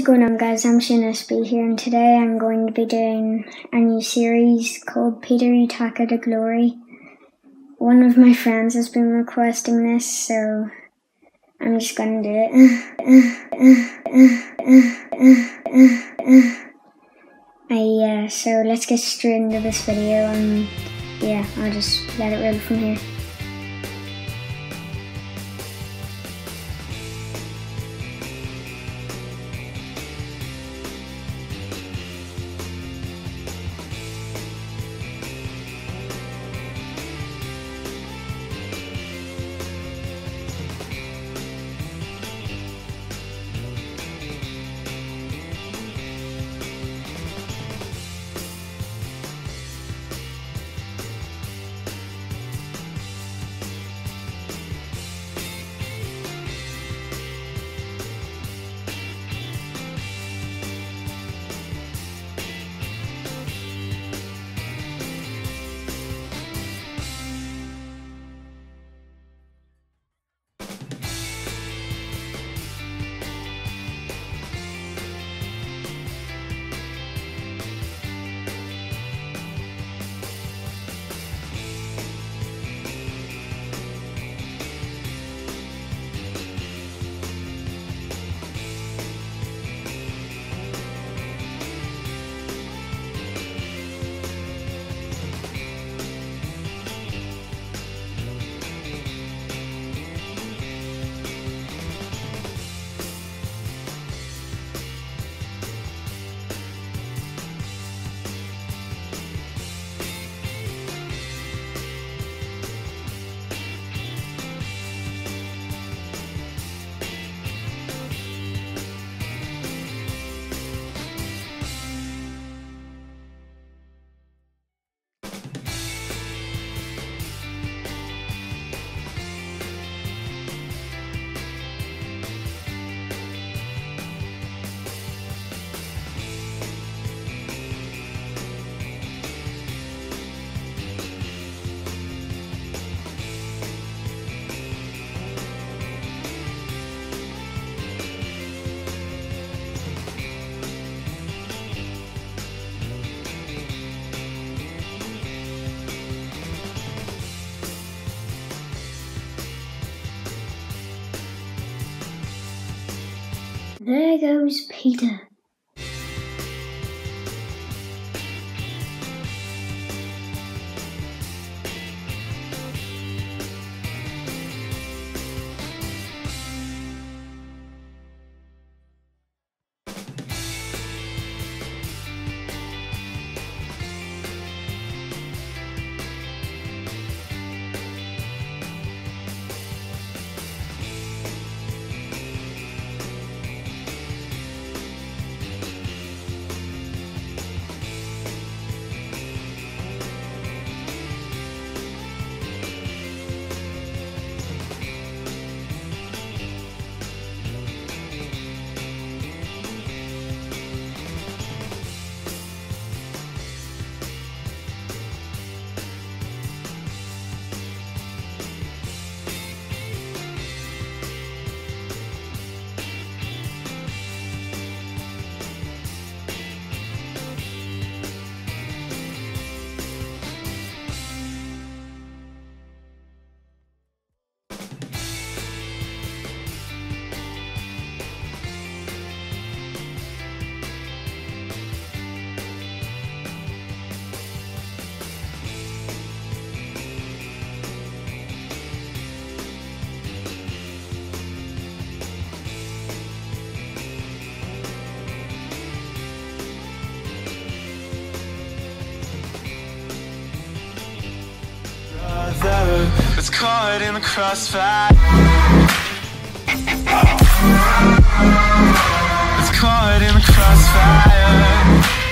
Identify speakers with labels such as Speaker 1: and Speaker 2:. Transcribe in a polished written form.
Speaker 1: going on, guys? I'm ShanaSB here, and today I'm going to be doing a new series called Peter Utaka to Glory. One of my friends has been requesting this, so I'm just going to do it. So let's get straight into this video, and yeah, I'll just let it roll from here. There goes Peter.
Speaker 2: It's caught in the crossfire. It's caught in the crossfire.